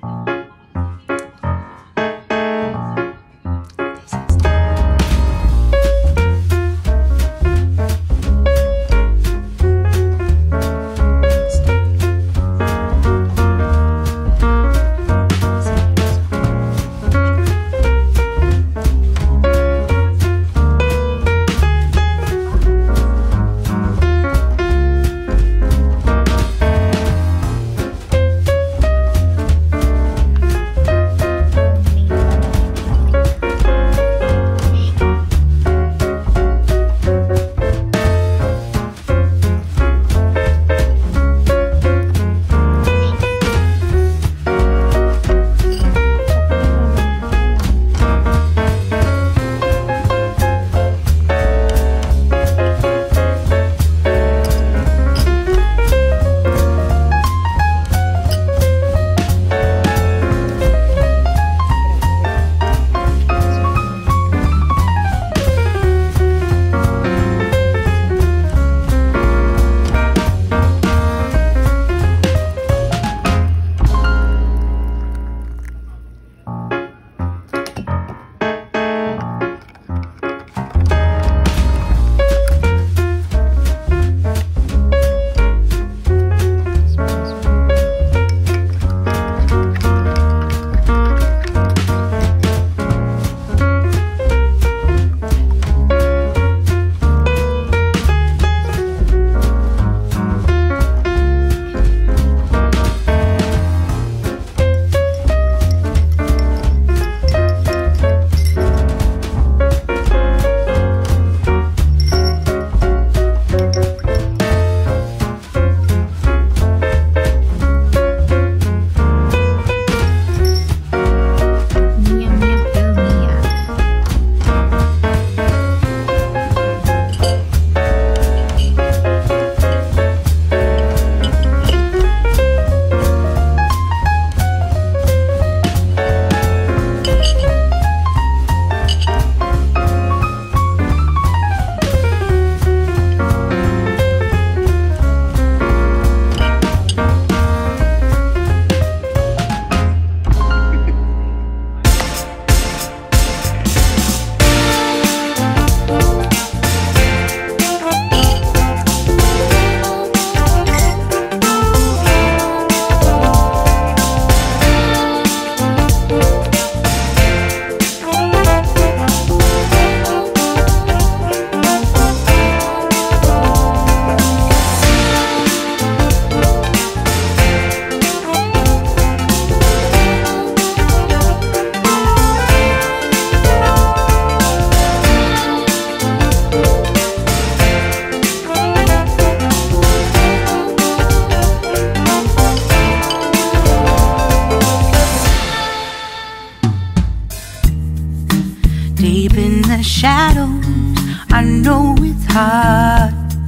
Deep in the shadows, I know it's hard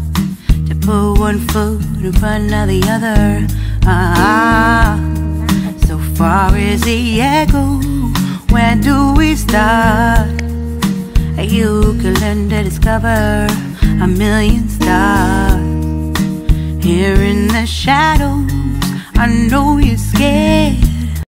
to put one foot in front of the other. So far as the echo, where do we start? You can learn to discover a million stars. Here in the shadows, I know you're scared.